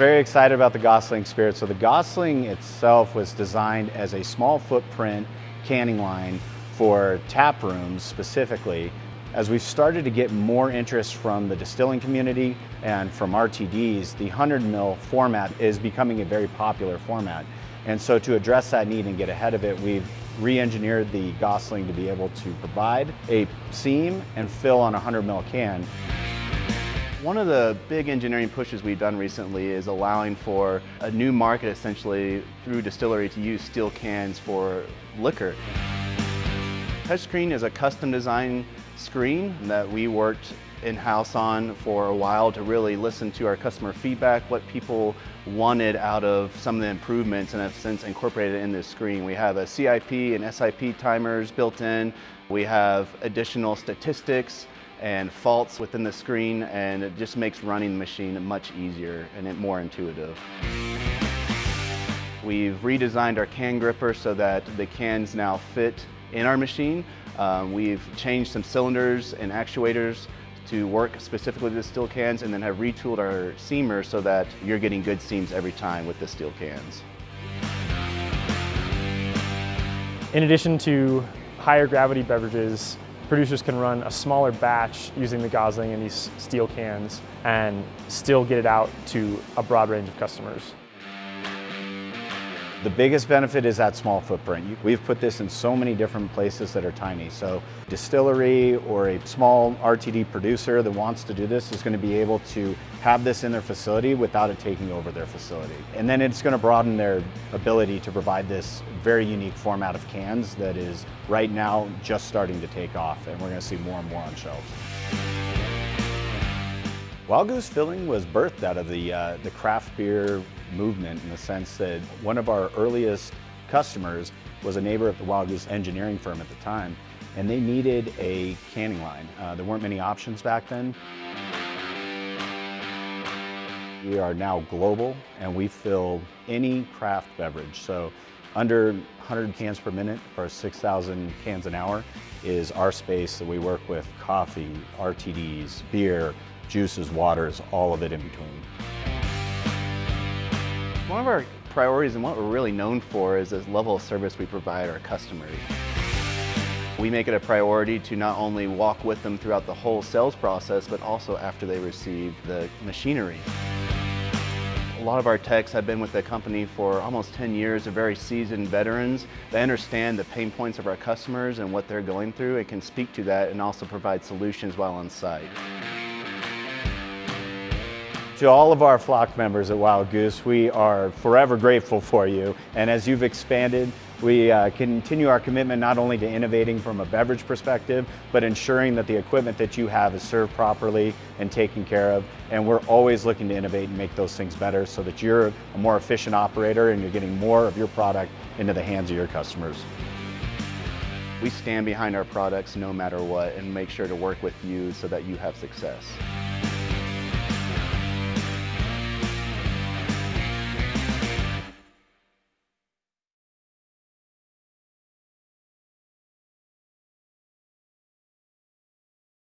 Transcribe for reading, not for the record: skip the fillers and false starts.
Very excited about the Gosling Spirit. So the Gosling itself was designed as a small footprint canning line for tap rooms specifically. As we've started to get more interest from the distilling community and from RTDs, the 100 ml format is becoming a very popular format. And so to address that need and get ahead of it, we've re-engineered the Gosling to be able to provide a seam and fill on a 100 ml can. One of the big engineering pushes we've done recently is allowing for a new market essentially through Distillery to use steel cans for liquor. Touchscreen is a custom design screen that we worked in-house on for a while to really listen to our customer feedback, what people wanted out of some of the improvements, and have since incorporated in this screen. We have a CIP and SIP timers built in. We have additional statistics and faults within the screen, and it just makes running the machine much easier and more intuitive. We've redesigned our can gripper so that the cans now fit in our machine. We've changed some cylinders and actuators to work specifically with the steel cans, and then have retooled our seamers so that you're getting good seams every time with the steel cans. In addition to higher gravity beverages, producers can run a smaller batch using the Gosling and these steel cans and still get it out to a broad range of customers. The biggest benefit is that small footprint. We've put this in so many different places that are tiny. So distillery or a small RTD producer that wants to do this is going to be able to have this in their facility without it taking over their facility. And then it's going to broaden their ability to provide this very unique format of cans that is right now just starting to take off, and we're going to see more and more on shelves. Wild Goose Filling was birthed out of the craft beer movement, in the sense that one of our earliest customers was a neighbor of the Wild Goose engineering firm at the time, and they needed a canning line. There weren't many options back then. We are now global, and we fill any craft beverage. So under 100 cans per minute or 6,000 cans an hour is our space that we work with: coffee, RTDs, beer, juices, waters, all of it in between. One of our priorities and what we're really known for is this level of service we provide our customers. We make it a priority to not only walk with them throughout the whole sales process, but also after they receive the machinery. A lot of our techs have been with the company for almost 10 years. They're very seasoned veterans. They understand the pain points of our customers and what they're going through, and can speak to that and also provide solutions while on site. To all of our flock members at Wild Goose, we are forever grateful for you. And as you've expanded, we continue our commitment not only to innovating from a beverage perspective, but ensuring that the equipment that you have is served properly and taken care of. And we're always looking to innovate and make those things better so that you're a more efficient operator and you're getting more of your product into the hands of your customers. We stand behind our products no matter what, and make sure to work with you so that you have success.